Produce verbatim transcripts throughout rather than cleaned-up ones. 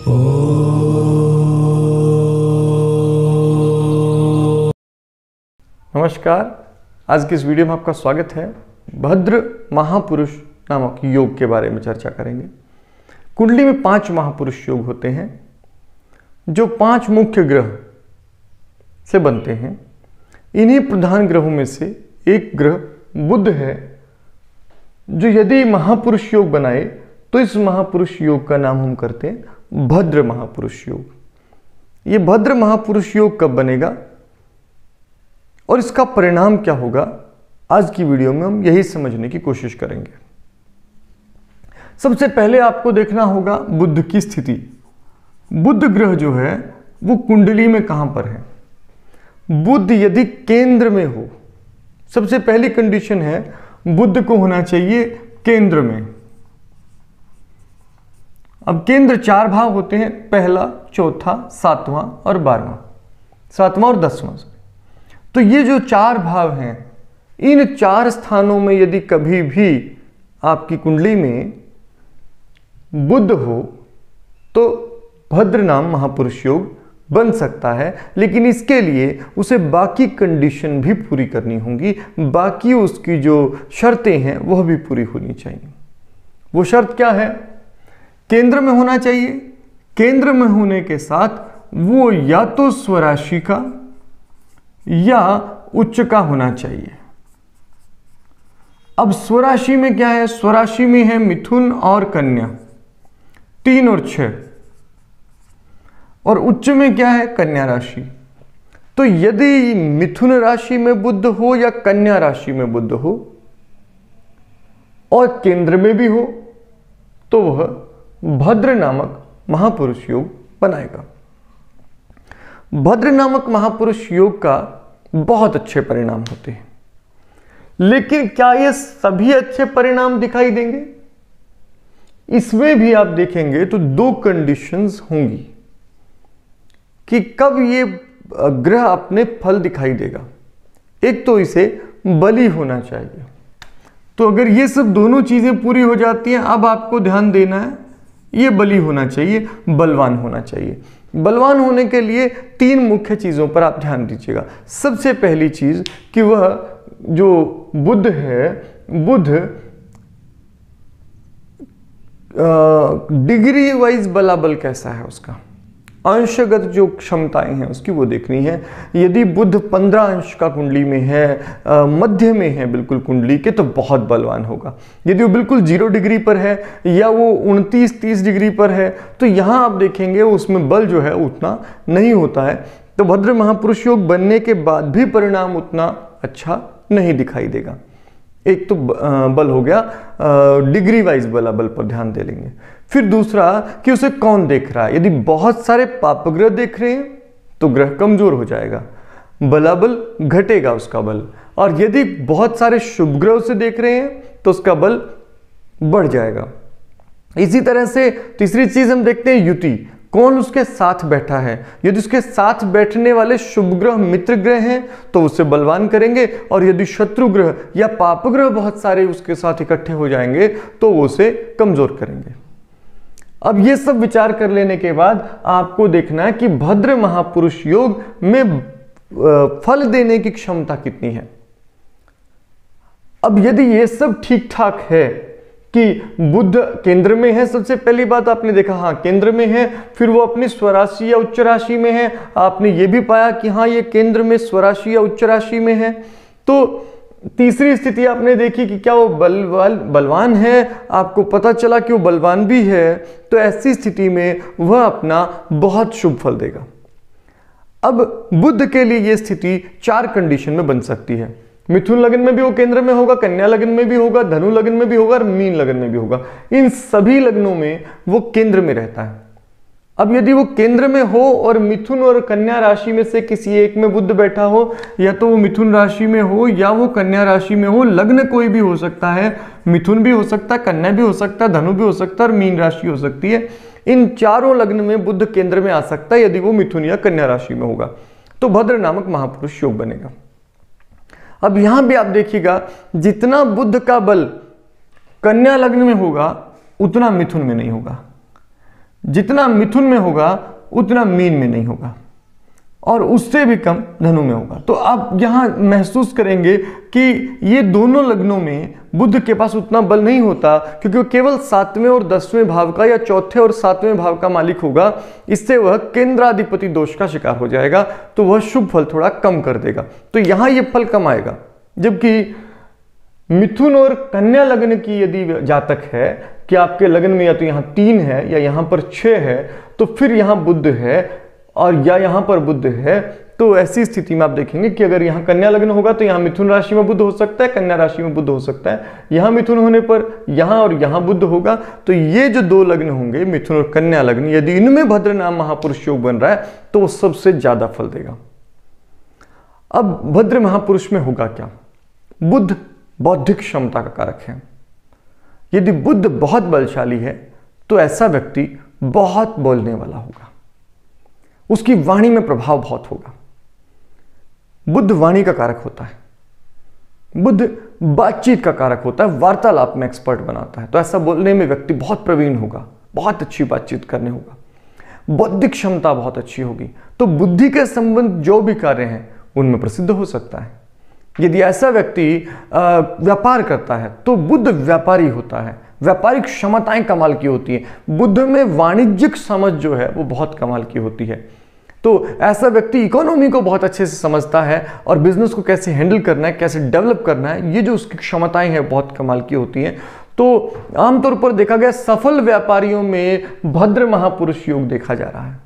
नमस्कार, आज की इस वीडियो में आपका स्वागत है। भद्र महापुरुष नामक योग के बारे में चर्चा करेंगे। कुंडली में पांच महापुरुष योग होते हैं जो पांच मुख्य ग्रह से बनते हैं। इन्हीं प्रधान ग्रहों में से एक ग्रह बुध है, जो यदि महापुरुष योग बनाए तो इस महापुरुष योग का नाम हम करते हैं भद्र महापुरुष योग। ये भद्र महापुरुष योग कब बनेगा और इसका परिणाम क्या होगा, आज की वीडियो में हम यही समझने की कोशिश करेंगे। सबसे पहले आपको देखना होगा बुध की स्थिति। बुध ग्रह जो है वो कुंडली में कहां पर है। बुध यदि केंद्र में हो, सबसे पहली कंडीशन है बुध को होना चाहिए केंद्र में। अब केंद्र चार भाव होते हैं, पहला, चौथा, सातवां और बारहवां, सातवां और दसवां। तो ये जो चार भाव हैं, इन चार स्थानों में यदि कभी भी आपकी कुंडली में बुध हो तो भद्र नाम महापुरुष योग बन सकता है। लेकिन इसके लिए उसे बाकी कंडीशन भी पूरी करनी होंगी, बाकी उसकी जो शर्तें हैं वह भी पूरी होनी चाहिए। वो शर्त क्या है? केंद्र में होना चाहिए। केंद्र में होने के साथ वो या तो स्वराशि का या उच्च का होना चाहिए। अब स्वराशि में क्या है? स्वराशि में है मिथुन और कन्या, तीन और छह। और उच्च में क्या है? कन्या राशि। तो यदि मिथुन राशि में बुध हो या कन्या राशि में बुध हो और केंद्र में भी हो तो वह भद्र नामक महापुरुष योग बनाएगा। भद्र नामक महापुरुष योग का बहुत अच्छे परिणाम होते हैं, लेकिन क्या ये सभी अच्छे परिणाम दिखाई देंगे? इसमें भी आप देखेंगे तो दो कंडीशंस होंगी कि कब ये ग्रह अपने फल दिखाई देगा। एक तो इसे बली होना चाहिए। तो अगर ये सब दोनों चीजें पूरी हो जाती हैं, अब आपको ध्यान देना है, ये बली होना चाहिए, बलवान होना चाहिए। बलवान होने के लिए तीन मुख्य चीजों पर आप ध्यान दीजिएगा। सबसे पहली चीज कि वह जो बुध है, बुध डिग्री वाइज बलाबल कैसा है, उसका अंशगत जो क्षमताएं हैं उसकी वो देखनी है। यदि बुध पंद्रह अंश का कुंडली में है, आ, मध्य में है बिल्कुल कुंडली के, तो बहुत बलवान होगा। यदि वो बिल्कुल जीरो डिग्री पर है या वो उनतीस तीस डिग्री पर है तो यहाँ आप देखेंगे उसमें बल जो है उतना नहीं होता है। तो भद्र महापुरुष योग बनने के बाद भी परिणाम उतना अच्छा नहीं दिखाई देगा। एक तो बल हो गया, डिग्री वाइज बलाबल पर ध्यान दे लेंगे। फिर दूसरा कि उसे कौन देख रहा है। यदि बहुत सारे पापग्रह देख रहे हैं तो ग्रह कमजोर हो जाएगा, बलाबल घटेगा उसका बल। और यदि बहुत सारे शुभ ग्रह उसे देख रहे हैं तो उसका बल बढ़ जाएगा। इसी तरह से तीसरी चीज हम देखते हैं युति, कौन उसके साथ बैठा है। यदि उसके साथ बैठने वाले शुभ ग्रह मित्र ग्रह हैं तो उसे बलवान करेंगे, और यदि शत्रु ग्रह या पाप ग्रह बहुत सारे उसके साथ इकट्ठे हो जाएंगे तो वो उसे कमजोर करेंगे। अब ये सब विचार कर लेने के बाद आपको देखना है कि भद्र महापुरुष योग में फल देने की क्षमता कितनी है। अब यदि ये सब ठीक ठाक है कि बुध केंद्र में है, सबसे पहली बात आपने देखा, हाँ केंद्र में है, फिर वो अपनी स्वराशि या उच्च राशि में है, आपने ये भी पाया कि हाँ ये केंद्र में स्वराशि या उच्च राशि में है। तो तीसरी स्थिति आपने देखी कि क्या वो बल, बल बलवान है, आपको पता चला कि वो बलवान भी है। तो ऐसी स्थिति में वह अपना बहुत शुभ फल देगा। अब बुध के लिए यह स्थिति चार कंडीशन में बन सकती है। मिथुन लगन में भी वो केंद्र में होगा, कन्या लगन में भी होगा, धनु लगन में भी होगा और मीन लगन में भी होगा। इन सभी लग्नों में वो केंद्र में रहता है। अब यदि वो केंद्र में हो और मिथुन और कन्या राशि में से किसी एक में बुध बैठा हो, या तो वो मिथुन राशि में हो या वो कन्या राशि में हो, लग्न कोई भी हो सकता है, मिथुन भी हो सकता है, कन्या भी हो सकता है, धनु भी हो सकता है और मीन राशि हो सकती है। इन चारों लग्न में बुध केंद्र में आ सकता है यदि वो मिथुन या कन्या राशि में होगा, तो भद्र नामक महापुरुष योग बनेगा। अब यहां भी आप देखिएगा, जितना बुध का बल कन्या लग्न में होगा उतना मिथुन में नहीं होगा, जितना मिथुन में होगा उतना मीन में नहीं होगा, और उससे भी कम धनु में होगा। तो आप यहाँ महसूस करेंगे कि ये दोनों लग्नों में बुध के पास उतना बल नहीं होता, क्योंकि वो केवल सातवें और दसवें भाव का या चौथे और सातवें भाव का मालिक होगा। इससे वह केंद्राधिपति दोष का शिकार हो जाएगा, तो वह शुभ फल थोड़ा कम कर देगा। तो यहाँ ये फल कम आएगा। जबकि मिथुन और कन्या लग्न की यदि जातक है कि आपके लग्न में या तो यहाँ तीन है या यहाँ पर छह है, तो फिर यहाँ बुध है और या यहाँ पर बुध है, तो ऐसी स्थिति में आप देखेंगे कि अगर यहाँ कन्या लग्न होगा तो यहाँ मिथुन राशि में बुध हो सकता है, कन्या राशि में बुध हो सकता है। यहाँ मिथुन होने पर यहाँ और यहाँ बुध होगा। तो ये जो दो लग्न होंगे, मिथुन और कन्या लग्न, यदि इनमें भद्र नाम महापुरुष योग बन रहा है तो वो सबसे ज्यादा फल देगा। अब भद्र महापुरुष में होगा क्या? बुध बौद्धिक क्षमता का कारक है। यदि बुध बहुत बलशाली है तो ऐसा व्यक्ति बहुत बोलने वाला होगा, उसकी वाणी में प्रभाव बहुत होगा। बुध वाणी का कारक होता है, बुध बातचीत का कारक होता है, वार्तालाप में एक्सपर्ट बनाता है। तो ऐसा बोलने में व्यक्ति बहुत प्रवीण होगा, बहुत अच्छी बातचीत करने होगा, बौद्धिक क्षमता बहुत अच्छी होगी। तो बुद्धि के संबंध जो भी कार्य हैं उनमें प्रसिद्ध हो सकता है। यदि ऐसा व्यक्ति व्यापार करता है तो बुध व्यापारी होता है, व्यापारिक क्षमताएं कमाल की होती है। बुध में वाणिज्यिक समझ जो है वो बहुत कमाल की होती है। तो ऐसा व्यक्ति इकोनॉमी को बहुत अच्छे से समझता है और बिजनेस को कैसे हैंडल करना है, कैसे डेवलप करना है, ये जो उसकी क्षमताएं हैं बहुत कमाल की होती हैं। तो आमतौर पर देखा गया सफल व्यापारियों में भद्र महापुरुष योग देखा जा रहा है।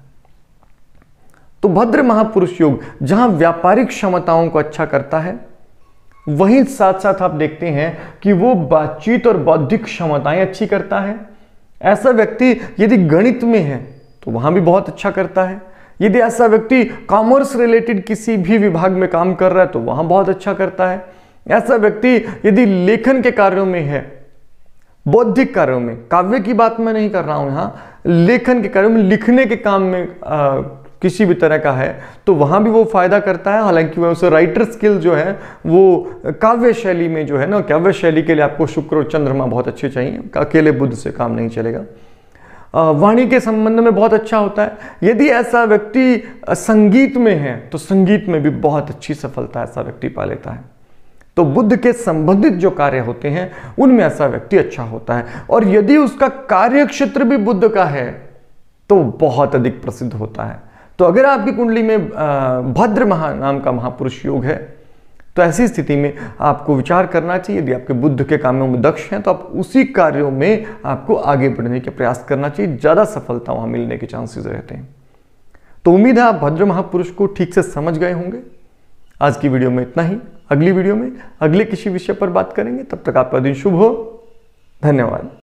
तो भद्र महापुरुष योग जहां व्यापारिक क्षमताओं को अच्छा करता है, वहीं साथ साथ आप देखते हैं कि वो बातचीत और बौद्धिक क्षमताएं अच्छी करता है। ऐसा व्यक्ति यदि गणित में है तो वहां भी बहुत अच्छा करता है। यदि ऐसा व्यक्ति कॉमर्स रिलेटेड किसी भी विभाग में काम कर रहा है तो वहां बहुत अच्छा करता है। ऐसा व्यक्ति यदि लेखन के कार्यों में है, बौद्धिक कार्यों में, काव्य की बात मैं नहीं कर रहा हूं, यहां लेखन के कार्यों में, लिखने के काम में आ, किसी भी तरह का है तो वहां भी वो फायदा करता है। हालांकि वह उसे राइटर स्किल जो है वो काव्य शैली में जो है ना, काव्य शैली के लिए आपको शुक्र और चंद्रमा बहुत अच्छे चाहिए, अकेले बुध से काम नहीं चलेगा। वाणी के संबंध में बहुत अच्छा होता है। यदि ऐसा व्यक्ति संगीत में है तो संगीत में भी बहुत अच्छी सफलता ऐसा व्यक्ति पा लेता है। तो बुध के संबंधित जो कार्य होते हैं उनमें ऐसा व्यक्ति अच्छा होता है। और यदि उसका कार्य क्षेत्र भी बुध का है तो बहुत अधिक प्रसिद्ध होता है। तो अगर आपकी कुंडली में भद्र महा नाम का महापुरुष योग है तो ऐसी स्थिति में आपको विचार करना चाहिए। यदि आपके बुध के कामों में दक्ष हैं तो आप उसी कार्यों में आपको आगे बढ़ने का प्रयास करना चाहिए, ज्यादा सफलता वहां मिलने के चांसेस रहते हैं। तो उम्मीद है आप भद्र महापुरुष को ठीक से समझ गए होंगे। आज की वीडियो में इतना ही। अगली वीडियो में अगले किसी विषय पर बात करेंगे। तब तक आपका दिन शुभ हो। धन्यवाद।